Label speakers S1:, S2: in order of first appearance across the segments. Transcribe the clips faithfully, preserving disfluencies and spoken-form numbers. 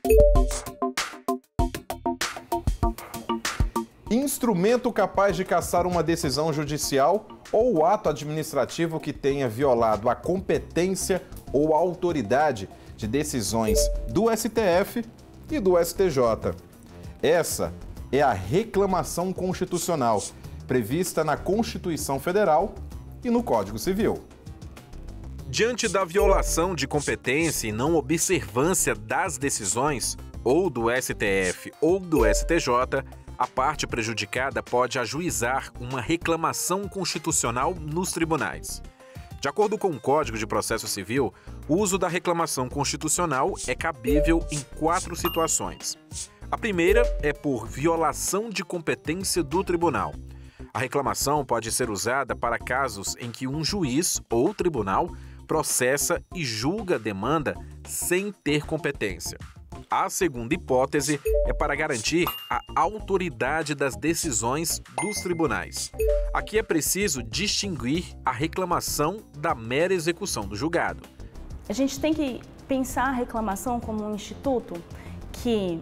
S1: Instrumento capaz de cassar uma decisão judicial ou ato administrativo que tenha violado a competência ou a autoridade de decisões do S T F e do S T J. Essa é a reclamação constitucional, prevista na Constituição Federal e no Código Civil.
S2: Diante da violação de competência e não observância das decisões, ou do S T F ou do S T J, a parte prejudicada pode ajuizar uma reclamação constitucional nos tribunais. De acordo com o Código de Processo Civil, o uso da reclamação constitucional é cabível em quatro situações. A primeira é por violação de competência do tribunal. A reclamação pode ser usada para casos em que um juiz ou tribunal processa e julga a demanda sem ter competência. A segunda hipótese é para garantir a autoridade das decisões dos tribunais. Aqui é preciso distinguir a reclamação da mera execução do julgado.
S3: A gente tem que pensar a reclamação como um instituto que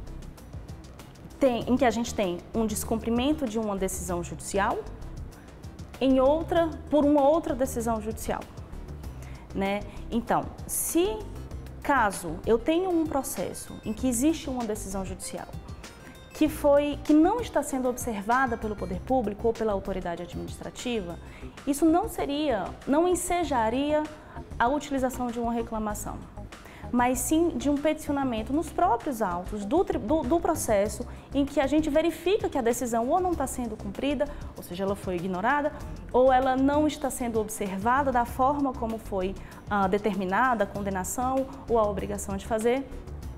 S3: tem, em que a gente tem um descumprimento de uma decisão judicial em outra, por uma outra decisão judicial, né? Então, se caso eu tenha um processo em que existe uma decisão judicial que, foi, que não está sendo observada pelo poder público ou pela autoridade administrativa, isso não seria, não ensejaria a utilização de uma reclamação, mas sim de um peticionamento nos próprios autos do, do, do processo em que a gente verifica que a decisão ou não está sendo cumprida, ou seja, ela foi ignorada, ou ela não está sendo observada da forma como foi ah, determinada a condenação ou a obrigação de fazer.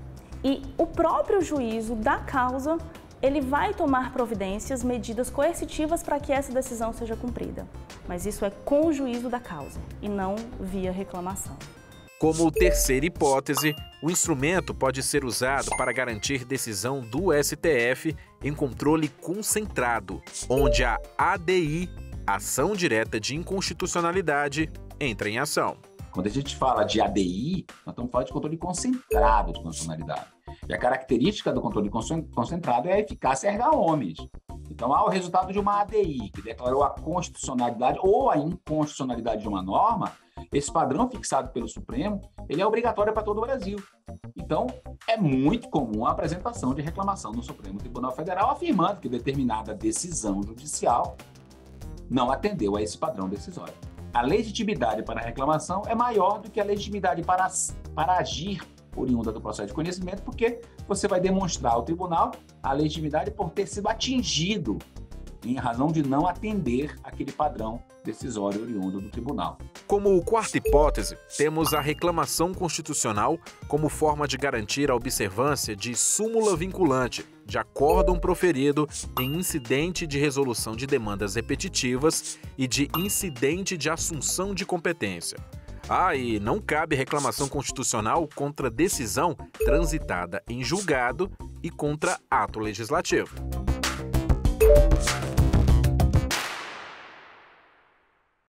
S3: E o próprio juízo da causa, ele vai tomar providências, medidas coercitivas para que essa decisão seja cumprida. Mas isso é com o juízo da causa e não via reclamação.
S2: Como terceira hipótese, o instrumento pode ser usado para garantir decisão do S T F em controle concentrado, onde a A D I, Ação Direta de Inconstitucionalidade, entra em ação.
S4: Quando a gente fala de A D I, nós estamos falando de controle concentrado de constitucionalidade. E a característica do controle concentrado é a eficácia erga omnes. Então, há o resultado de uma A D I, que declarou a constitucionalidade ou a inconstitucionalidade de uma norma. Esse padrão fixado pelo Supremo, ele é obrigatório para todo o Brasil. Então, é muito comum a apresentação de reclamação no Supremo Tribunal Federal afirmando que determinada decisão judicial não atendeu a esse padrão decisório. A legitimidade para a reclamação é maior do que a legitimidade para, para agir oriunda do processo de conhecimento, porque você vai demonstrar ao tribunal a legitimidade por ter sido atingido em razão de não atender aquele padrão decisório oriundo do tribunal.
S2: Como quarta hipótese, temos a reclamação constitucional como forma de garantir a observância de súmula vinculante, de acórdão proferido em incidente de resolução de demandas repetitivas e de incidente de assunção de competência. Ah, e não cabe reclamação constitucional contra decisão transitada em julgado e contra ato legislativo.